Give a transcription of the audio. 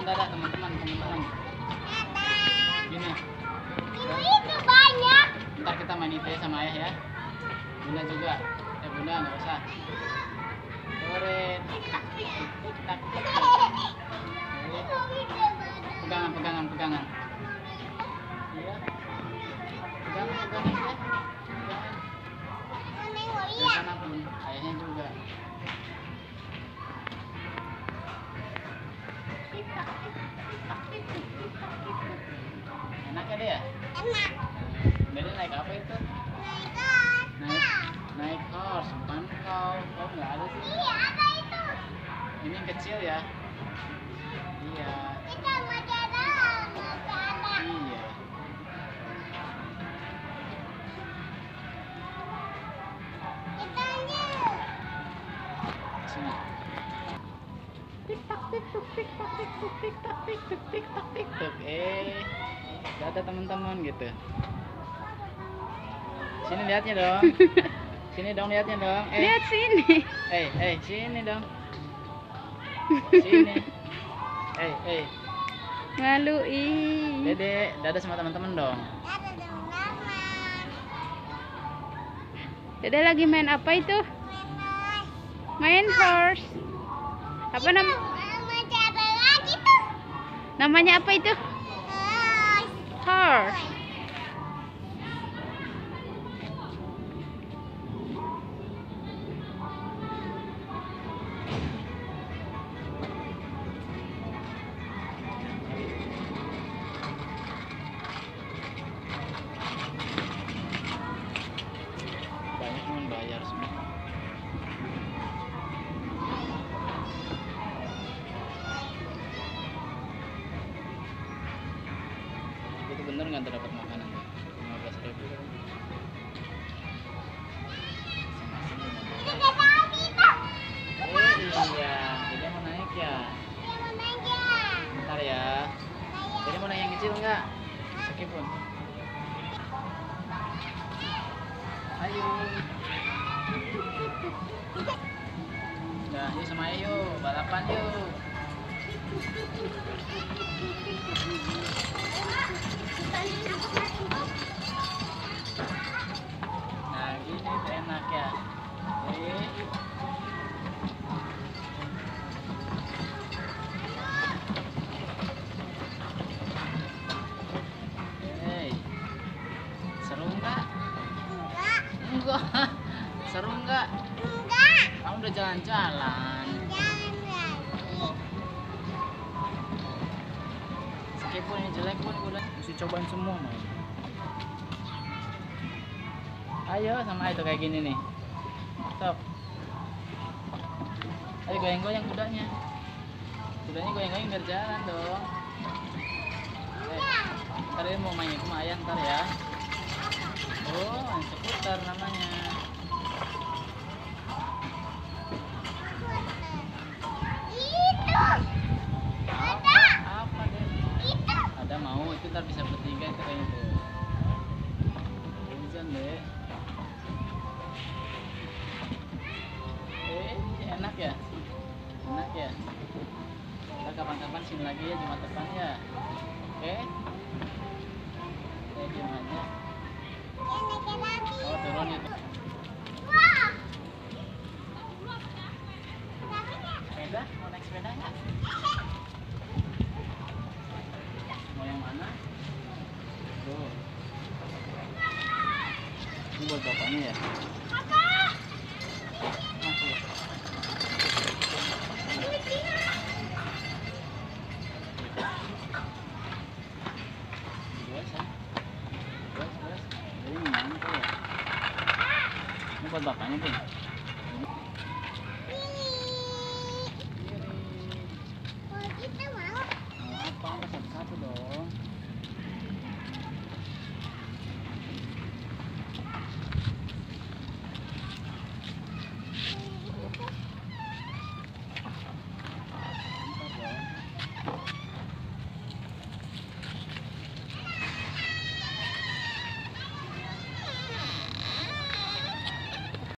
dadah teman-teman. Gini. Itu banyak. Ntar kita main itu ya sama ayah ya. Bunda juga. Bunda nggak usah. Sore. Pegangan. Iya. Pegangan ya. Pegangan. Sana pun ayahnya juga. Enak ya deh ya? Enak. Dede naik apa itu? Naik horse, bukan kau. Kau nggak ada sih? Iya, apa itu? Ini kecil ya? Iya. Kita mau jalan, masih ada. Iya. Kitanya. Sini. Tik-tak, tik-tuk, tik-tak, tik-tuk, tik-tak, tik-tuk, tik-tak, tik-tuk. Dadah teman-teman gitu. Sini lihatnya dong. Sini dong lihatnya dong. Lihat sini. Sini dong. Sini. Ngaluin. Dede, dadah sama teman-teman dong. Ada teman-teman. Dede lagi main apa itu? Main horse. Apa Mau coba lagi tuh. namanya apa itu? Horse. Banyak yang bayar semua. Itu bener nggak terdapat makanan tuh? 15.000. Tidak tadi tuh. Iya, jadi mau naik ya. Mau naik ya. Bentar ya. Jadi mau naik yang kecil nggak? Meskipun. Ayo. Nah, yuk sama ayah yuk, balapan yuk. Nah, gini tuh enak ya. Seru nggak? Enggak. Seru nggak? Enggak. Kamu udah jalan-jalan. Jangan lagi. Meskipun ini jelek pun udah mesti cobain semua main. Ayo sama itu kayak gini nih. Stop. Ayo goyang-goyang kudanya. Kudanya goyang-goyang biar jalan dong. Ntar dia mau main sama ayah ntar ya. Oh, main skuter namanya. Itu. Ada. Apa deh? Itu. Ada mau itu ntar bisa bertiga itu kayaknya tuh. Hujan deh. Enak ya? Enak ya? Kita kapan-kapan sini lagi ya Jumat depan ya. Oke? Diam aja. Yang lagi. Oh turun itu. Wah. Sepeda? Mau naik sepeda nggak? Mau yang mana? Tuh. Ini buat bapaknya ya? Masuk. Belas. Jadi mana tuh ya? Ini buat bapaknya tuh.